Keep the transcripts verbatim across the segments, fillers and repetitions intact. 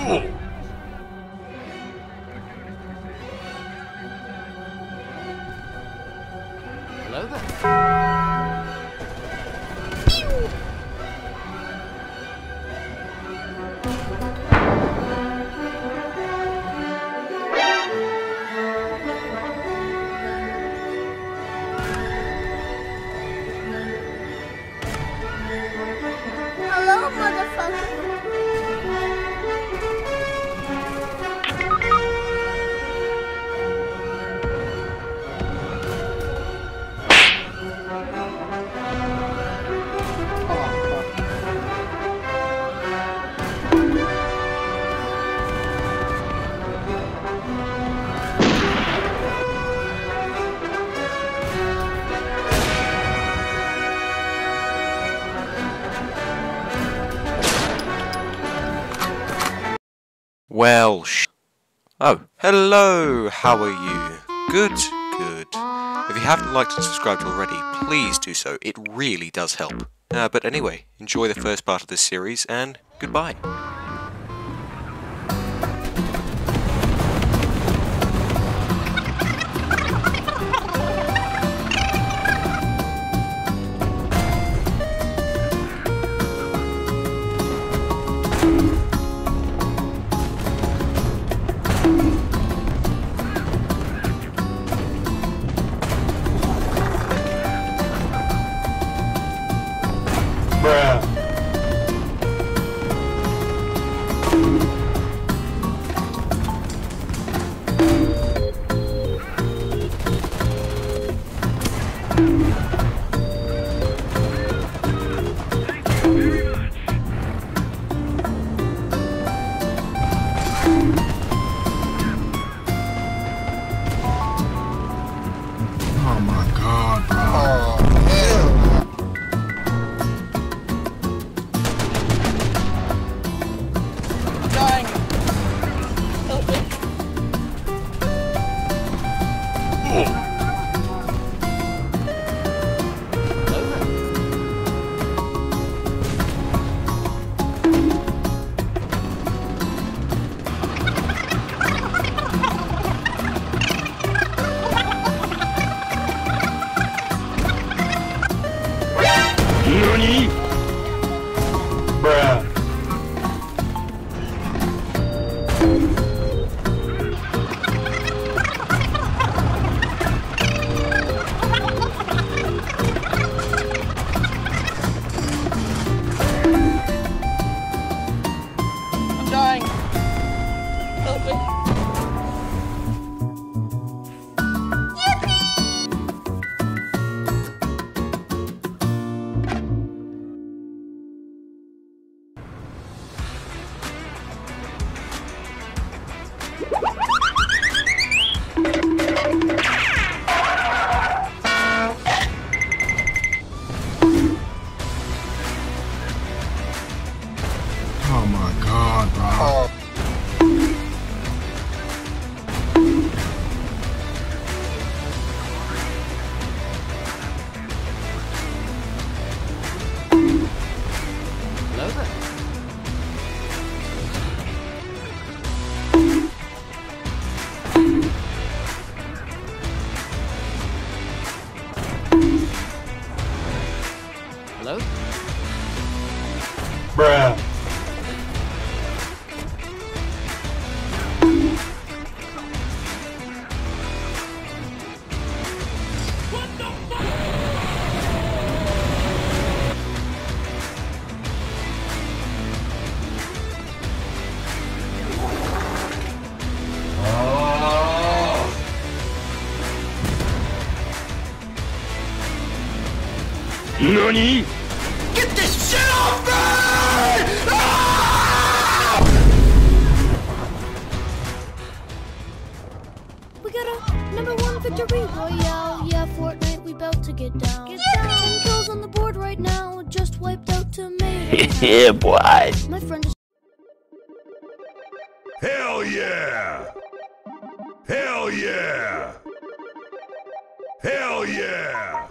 Hello there. Hello, motherfucker. Well, sh Oh, hello, how are you? Good, good. If you haven't liked and subscribed already, please do so, it really does help. Uh, but anyway, enjoy the first part of this series, and goodbye. Oh my god, bro. Oh, hell. Dying. Help me. Hello there. Nani? Bruh. I'm dying. Help me. Oh my god, bro. Oh, Hello there. Hello? Bruh. Nani? get this shit off me! We got a number one victory royale. Yeah, Fortnite, we bout to get down. Get down. Ten kills on the board right now. Just wiped out tomato. Yeah, boy. My friend is. Hell yeah! Hell yeah! Hell yeah!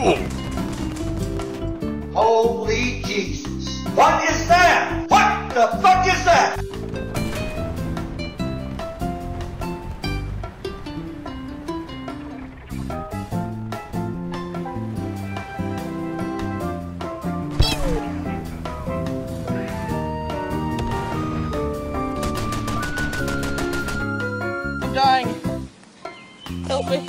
Holy Jesus. What is that? What the fuck is that? I'm dying. Help me.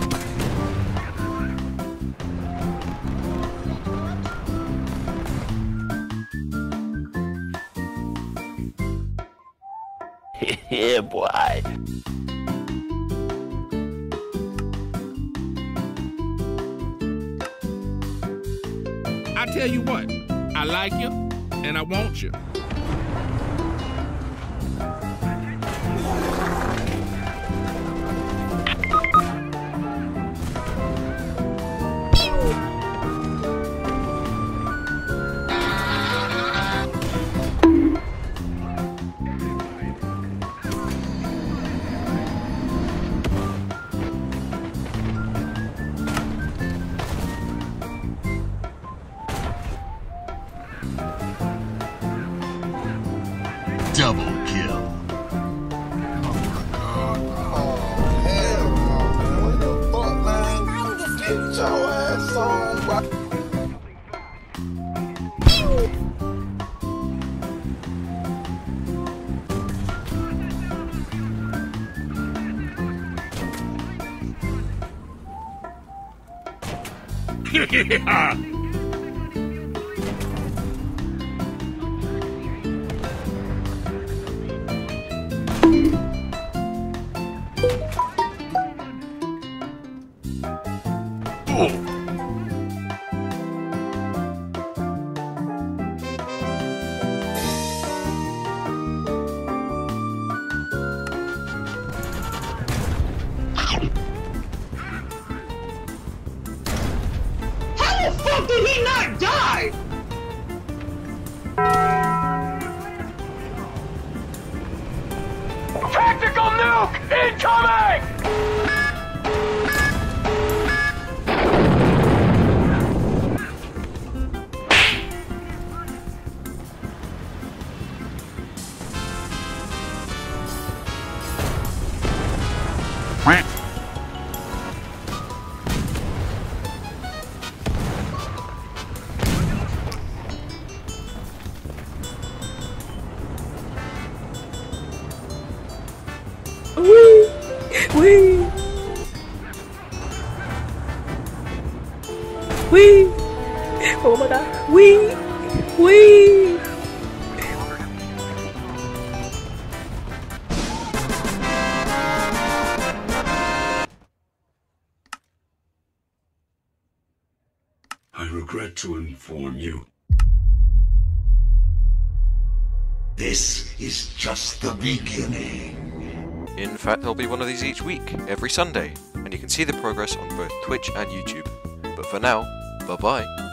Yeah, boy. I tell you what, I like you, and I want you. Double kill. Oh my god. Oh, hell no, man. What the fuck, man? Get your ass on, bro. Yeah. How the fuck did he not die? Tactical nuke incoming! Wee! Wee! Wee! Oh my god! Wee! Wee! I regret to inform you. This is just the beginning. In fact, there'll be one of these each week, every Sunday, and you can see the progress on both Twitch and YouTube. But for now, bye bye.